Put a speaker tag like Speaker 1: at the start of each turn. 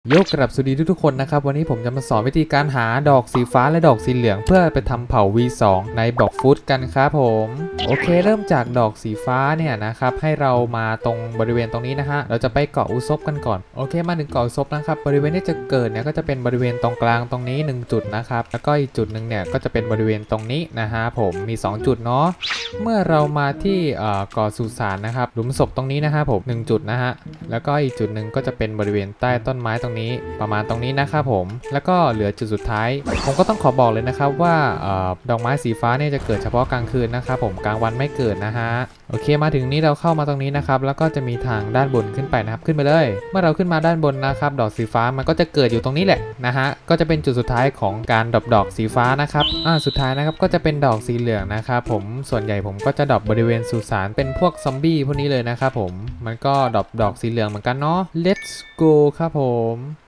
Speaker 1: ยกกลับสวัสดีทุกคนนะครับวันนี้ผมจะมาสอนวิธีการหาดอกสีฟ้าและดอกสีเหลืองเพื่อไปทำเผ่า V2 ในบล็อกฟุตกันครับผมโอเคเริ่มจากดอกสีฟ้าเนี่ยนะครับให้เรามาตรงบริเวณตรงนี้นะฮะเราจะไปเกาะอุซบกันก่อนโอเคมาถึงเกาะอุซบนะครับบริเวณที่จะเกิดเนี่ยก็จะเป็นบริเวณตรงกลางตรงนี้1จุดนะครับแล้วก็อีกจุดหนึ่งเนี่ยก็จะเป็นบริเวณตรงนี้นะฮะผมมี2จุดเนาะเมื่อเรามาที่เกาะสุสานนะครับหลุมศพตรงนี้นะฮะผม1จุดนะฮะแล้วก็อีกจุดหนึ่งก็จะเป็นบริเวณใต้ต้นไม้ตรงนี้ประมาณตรงนี้นะครับผมแล้วก็เหลือจุดสุดท้ายผมก็ต้องขอบอกเลยนะครับว่าดอกไม้สีฟ้าเนี่ยจะเกิดเฉพาะกลางคืนนะครับผมกลางวันไม่เกิดนะฮะโอเคมาถึงนี้เราเข้ามาตรงนี้นะครับแล้วก็จะมีทางด้านบนขึ้นไปนะครับขึ้นไปเลยเมื่อเราขึ้นมาด้านบนนะครับดอกสีฟ้ามันก็จะเกิดอยู่ตรงนี้แหละนะฮะก็จะเป็นจุดสุดท้ายของการดอกสีฟ้านะครับสุดท้ายนะครับก็จะเป็นดอกสีเหลืองนะครับผมส่วนใหญ่ผมก็จะดอกบริเวณสุสานเป็นพวกซอมบี้พวกนี้เลยนะครับผมมันก็ดอกสีเหลืองเหมือนกันเนาะ let's go ครับผม